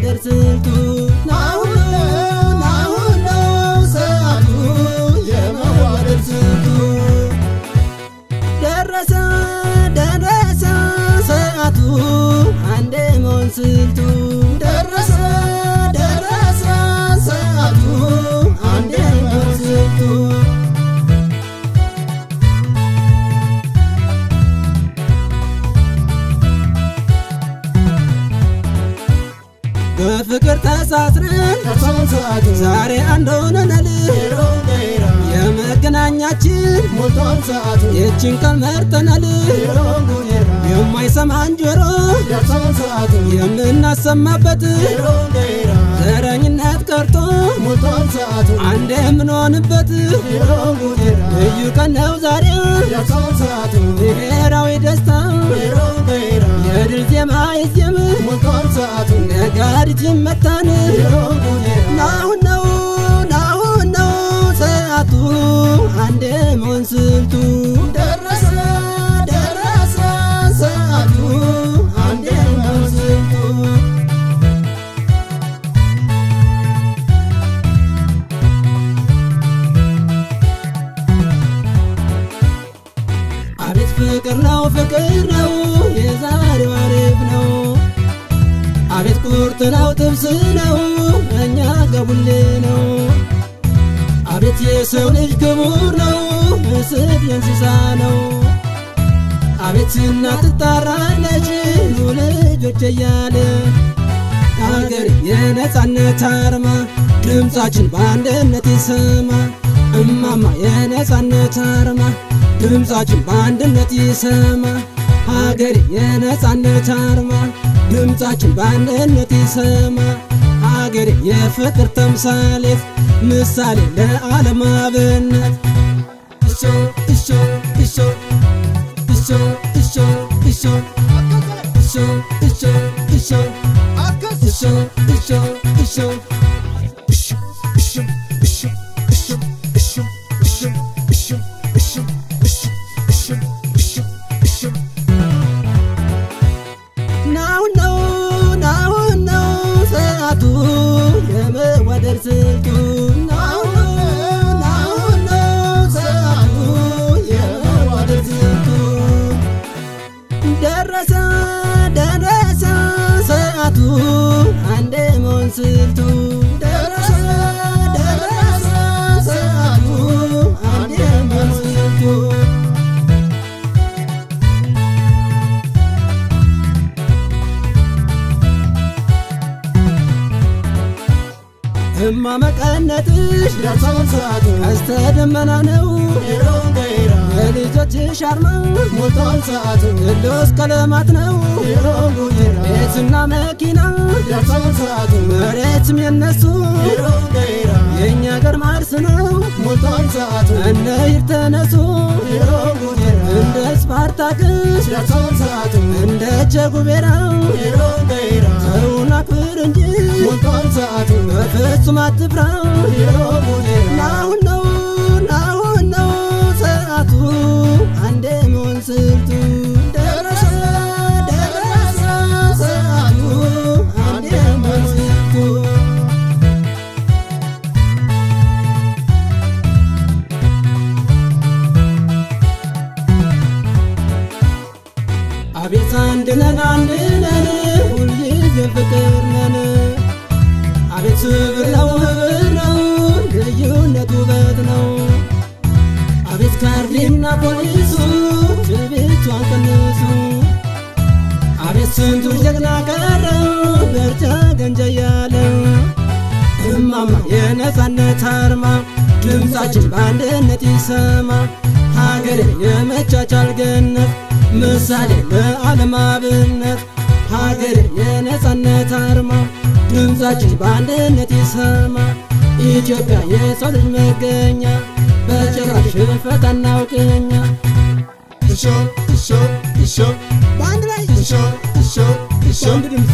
የመዋደድ ስልቱ ደረሰ ሰዓቱ አንዴ መሆን ስልቱ ደረሰ ሰዓቱ አንዴ መሆን ስልቱ በፍቅር ተሳስረን ዛሬ አንድ ሆነናል የመገናኛችን የችን ቀን መርጠናል የማይሰማን ጆሮ የምናሰማበት ዘረኝነት ቀርቶ አንድ የምንሆንበት ልዩ ቀን ነው ዛሬ ብሔራዊ ደስታ የድል ዜማ ይዜም ነጋሪት ይመታን ናሁን ነው ሰዓቱ አንዴ መሆን ስልቱ ደረሰ ሰዓቱ አንዴ መሆን ስልቱ አቤት ፍቅር ነው የዛሬው አሪፍ ነው አቤት ቁርጥ ነው ጥብስ ነው እኛ ገቡሌ ነው አቤት የሰው ልጅ ክቡር ነው ምስል የእንስሳ ነው አቤት እናት ትጣራለች ኑ ልጆች እያለ አገር የነጻነት አርማ ድምፃችን በአንድነት ይሰማ እማማ የነጻነት አርማ ድምፃችን በአንድነት ይሰማ ሀገር የነጻነት አርማ ድምፃችን በአንድነት ይሰማ ሀገር የፍቅር ተምሳሌት ምሳሌ ለዓለም አብነት ናሁን ነው ሰዓቱ የመዋደድ ስልቱ ናሁን ነው ሰዓቱ የመዋደድ ስልቱ ደረሰ ሰዓቱ አንዴ መሆን ስልቱ ደረሰ ሰዓቱ አንዴ መሆን ስልቱ እማመቀነትሽ ደርሰውን ሰዓቱ ቀስተ ደመና ነው የልጆችሽ አርማ ሞልቷል ሰዓቱ ቅዱስ ቀለማት ነው ቤትና መኪና ደርሰውን ሰዓቱ መሬትም የነሱ የእኛ አገር ማርስ ነው ሞልቷል ሰዓቱ እነ ይርተነሱ እንደ ስፓርታክስ ደርሰውን ሰዓቱ እንደ ቼጉቬራ ሰውን አክብር እንጂ ሞልቷል ሰዓቱ በፍጹም አትፍራ ናሁን ነው ሰዓቱ አንዴ መሆን ስልቱ ደረሰ ሰዓቱ አንዴ መሆን ስልቱ አቤት አንድ ነን ሁልጊዜ ፍቅር ነን አቤት ስብር ነው ልዩነት ውበት ነው አቤት ካርዲና ፖሊሱ ትዕቢቷን ቀንሱ አቤት ስንቱ ጀግና ቀረ በርቻ ገንጃ ያለ እማማ የነጻነት አርማ ድምፃችን በአንድነት ይሰማ ሀገር የመቻቻል ገነት ምሳሌ ለዓለም አብነት ሀገር የነጻነት አርማ ድምፃችን በአንድነት ይሰማ ኢትዮጵያ የሰው ልጅ መገኛ በጭራሽ ሽንፈት አናውቅኛ በአንድ ላይ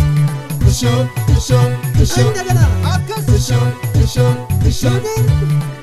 እንደገና